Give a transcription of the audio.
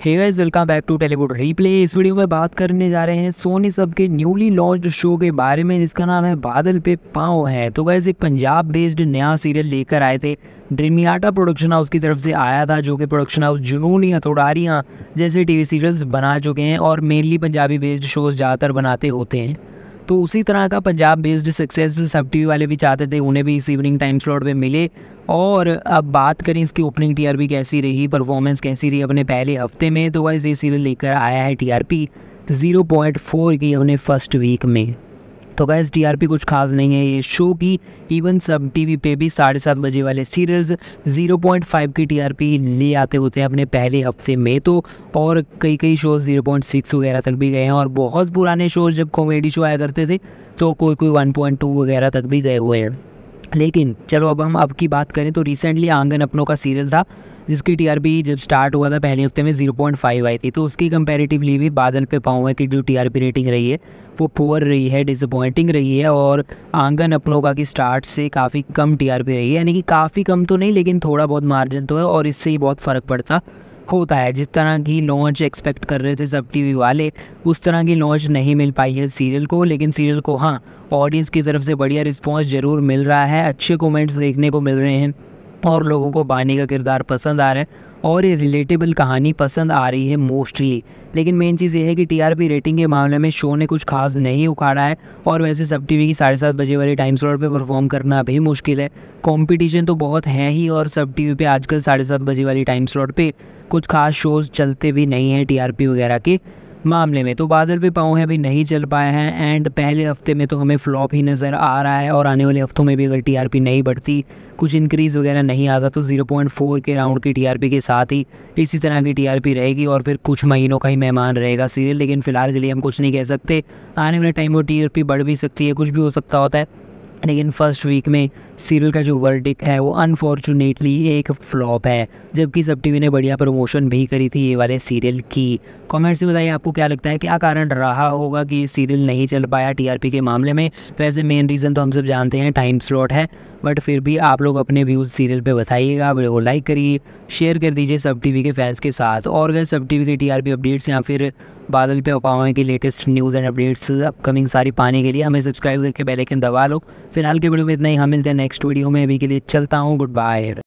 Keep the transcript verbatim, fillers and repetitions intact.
Hey guys, welcome back to Tellywood replay. इस video में बात करने जा रहे हैं सोनी सब के न्यूली लॉन्च्ड शो के बारे में जिसका नाम है बादल पे पाँव है। तो गाइस, एक पंजाब बेस्ड नया सीरियल लेकर आए थे। ड्रीमियाटा प्रोडक्शन हाउस की तरफ से आया था, जो कि प्रोडक्शन हाउस जुनून या हथौड़ारियाँ जैसे टीवी सीरियल्स बना चुके हैं और मेनली पंजाबी बेस्ड शोज़ ज़्यादातर बनाते होते हैं। तो उसी तरह का Punjab based success SAB TV वाले भी चाहते थे, उन्हें भी इस इवनिंग टाइम स्लॉट पे मिले। और अब बात करें इसकी ओपनिंग टीआरपी कैसी रही, परफॉर्मेंस कैसी रही अपने पहले हफ्ते में, तो गाइस ये सीरियल लेकर आया है टीआरपी ज़ीरो पॉइंट फोर की अपने फर्स्ट वीक में। तो गाइस टीआरपी कुछ खास नहीं है ये शो की। इवन सब टीवी पे भी साढ़े सात बजे वाले सीरियल्स ज़ीरो पॉइंट फाइव की टीआरपी ले आते होते हैं अपने पहले हफ्ते में। तो और कई कई शोज़ ज़ीरो पॉइंट सिक्स वगैरह तक भी गए हैं, और बहुत पुराने शोज़ जब कॉमेडी शो आया करते थे तो कोई कोई वन पॉइंट टू वगैरह तक भी गए हुए हैं। लेकिन चलो अब हम अब की बात करें तो रिसेंटली आंगन अपनों का सीरियल था जिसकी टीआरपी जब स्टार्ट हुआ था पहले हफ्ते में ज़ीरो पॉइंट फाइव आई थी। तो उसकी कंपैरेटिवली भी बादल पे पाँव है कि जो टीआरपी रेटिंग रही है वो पुअर रही है, डिसअपॉइंटिंग रही है। और आंगन अपनों का की स्टार्ट से काफ़ी कम टीआरपी रही है, यानी कि काफ़ी कम तो नहीं लेकिन थोड़ा बहुत मार्जिन तो है, और इससे ही बहुत फ़र्क पड़ता होता है। जिस तरह की लॉन्च एक्सपेक्ट कर रहे थे सब टीवी वाले, उस तरह की लॉन्च नहीं मिल पाई है सीरियल को। लेकिन सीरियल को हाँ, ऑडियंस की तरफ से बढ़िया रिस्पांस ज़रूर मिल रहा है, अच्छे कमेंट्स देखने को मिल रहे हैं और लोगों को बानी का किरदार पसंद आ रहा है और ये रिलेटेबल कहानी पसंद आ रही है मोस्टली। लेकिन मेन चीज़ ये है कि टीआरपी रेटिंग के मामले में शो ने कुछ खास नहीं उखाड़ा है, और वैसे सब टीवी की साढ़े सात बजे वाले टाइम स्लॉट पे परफॉर्म करना भी मुश्किल है। कंपटीशन तो बहुत है ही, और सब टीवी पे आजकल साढ़े सात बजे वाली टाइम स्लॉट पे कुछ खास शोज़ चलते भी नहीं हैं टीआरपी वगैरह के मामले में। तो बादल पे पाँव है अभी नहीं चल पाया है, एंड पहले हफ्ते में तो हमें फ्लॉप ही नज़र आ रहा है। और आने वाले हफ्तों में भी अगर टीआरपी नहीं बढ़ती, कुछ इंक्रीज़ वगैरह नहीं आता, तो ज़ीरो पॉइंट फोर के राउंड की टीआरपी के साथ ही इसी तरह की टीआरपी रहेगी और फिर कुछ महीनों का ही मेहमान रहेगा सीरियल। लेकिन फ़िलहाल के लिए हम कुछ नहीं कह सकते, आने वाले टाइम में टीआरपी बढ़ भी सकती है, कुछ भी हो सकता होता है। लेकिन फर्स्ट वीक में सीरियल का जो वर्डिक्ट है वो अनफॉर्चुनेटली एक फ्लॉप है, जबकि सब टीवी ने बढ़िया प्रमोशन भी करी थी ये वाले सीरियल की। कमेंट्स में बताइए आपको क्या लगता है, क्या कारण रहा होगा कि ये सीरियल नहीं चल पाया टीआरपी के मामले में। वैसे मेन रीज़न तो हम सब जानते हैं, टाइम स्लॉट है, बट फिर भी आप लोग अपने व्यूज़ सीरियल पे बताइएगा। वीडियो को लाइक करिए, शेयर कर दीजिए सब टीवी के फैंस के साथ। और अगर सब टीवी के टीआरपी अपडेट्स या फिर बादल पे पाँव की latest news and updates upcoming सारी पाने के लिए हमें सब्सक्राइब करके बेल आइकन दबा लो। फिलहाल के वीडियो में इतना ही, हम मिलते हैं नेक्स्ट वीडियो में। अभी के लिए चलता हूँ, गुड बाय।